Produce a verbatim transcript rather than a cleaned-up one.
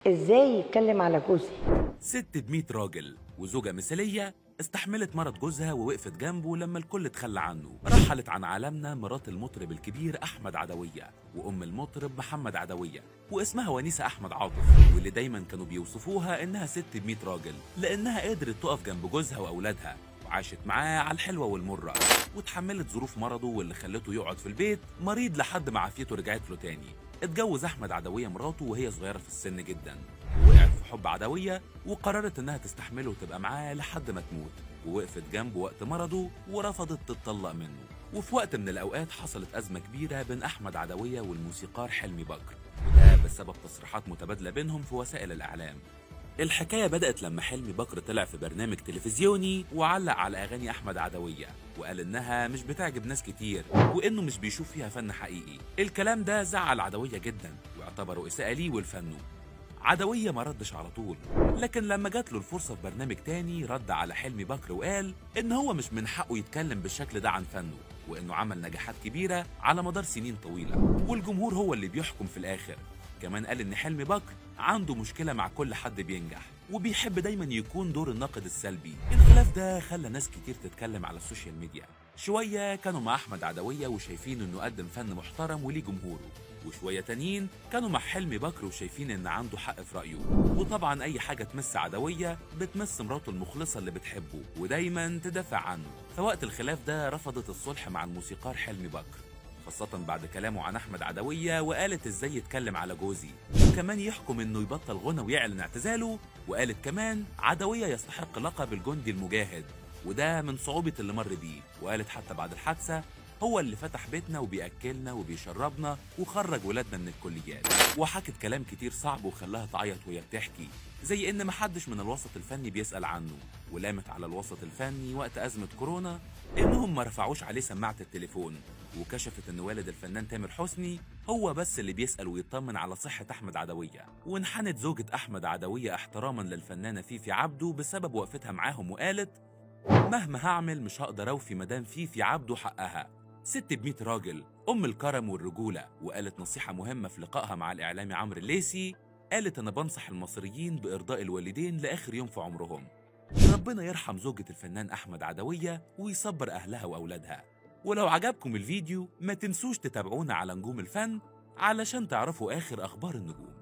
ازاي يتكلم على جوزي؟ ست بمية راجل وزوجة مثالية استحملت مرض جوزها ووقفت جنبه لما الكل اتخلى عنه. رحلت عن عالمنا مرات المطرب الكبير أحمد عدوية وأم المطرب محمد عدوية، واسمها ونيسة أحمد عاطف، واللي دايما كانوا بيوصفوها إنها ست بمية راجل لأنها قدرت تقف جنب جوزها وأولادها وعاشت معاه على الحلوة والمرة، وتحملت ظروف مرضه واللي خلته يقعد في البيت مريض لحد ما عافيته رجعت له تاني. اتجوز أحمد عدوية مراته وهي صغيرة في السن جدا، وقعت في حب عدوية وقررت إنها تستحمله وتبقى معاه لحد ما تموت، ووقفت جنبه وقت مرضه ورفضت تتطلق منه. وفي وقت من الأوقات حصلت أزمة كبيرة بين أحمد عدوية والموسيقار حلمي بكر، وده بسبب تصريحات متبادلة بينهم في وسائل الإعلام. الحكاية بدأت لما حلمي بكر طلع في برنامج تلفزيوني وعلق على أغاني أحمد عدوية وقال إنها مش بتعجب ناس كتير وإنه مش بيشوف فيها فن حقيقي. الكلام ده زعل عدوية جدا واعتبره إساءة ليه ولفنه. عدوية ما ردش على طول، لكن لما جات له الفرصة في برنامج تاني رد على حلمي بكر وقال إن هو مش من حقه يتكلم بالشكل ده عن فنه، وإنه عمل نجاحات كبيرة على مدار سنين طويلة والجمهور هو اللي بيحكم في الآخر. كمان قال إن حلمي بكر عنده مشكلة مع كل حد بينجح وبيحب دايما يكون دور الناقد السلبي. الخلاف ده خلى ناس كتير تتكلم على السوشيال ميديا، شوية كانوا مع أحمد عدوية وشايفين إنه قدم فن محترم وليه جمهوره، وشوية تانيين كانوا مع حلمي بكر وشايفين إن عنده حق في رأيه. وطبعا أي حاجة تمس عدوية بتمس مراته المخلصة اللي بتحبه ودايما تدافع عنه. فوقت الخلاف ده رفضت الصلح مع الموسيقار حلمي بكر، خاصة بعد كلامه عن أحمد عدوية، وقالت إزاي يتكلم على جوزي، وكمان يحكم إنه يبطل غنى ويعلن اعتزاله. وقالت كمان عدوية يستحق لقب الجندي المجاهد، وده من صعوبة اللي مر بيه. وقالت حتى بعد الحادثة هو اللي فتح بيتنا وبيأكلنا وبيشربنا وخرج ولادنا من الكليات. وحكت كلام كتير صعب وخلاها تعيط وهي بتحكي، زي إن محدش من الوسط الفني بيسأل عنه، ولامت على الوسط الفني وقت أزمة كورونا إنهم ما رفعوش عليه سماعة التليفون، وكشفت إن والد الفنان تامر حسني هو بس اللي بيسأل ويطمن على صحة أحمد عدوية. وانحنت زوجة أحمد عدوية احتراما للفنانة فيفي عبده بسبب وقفتها معاهم وقالت مهما هعمل مش هقدر أوفي مدام فيفي عبده حقها، ست بمية راجل، أم الكرم والرجولة. وقالت نصيحة مهمة في لقائها مع الإعلامي عمرو الليثي، قالت أنا بنصح المصريين بإرضاء الوالدين لآخر يوم في عمرهم. ربنا يرحم زوجة الفنان أحمد عدوية ويصبر أهلها وأولادها. ولو عجبكم الفيديو ما تنسوش تتابعونا على نجوم الفن علشان تعرفوا آخر أخبار النجوم.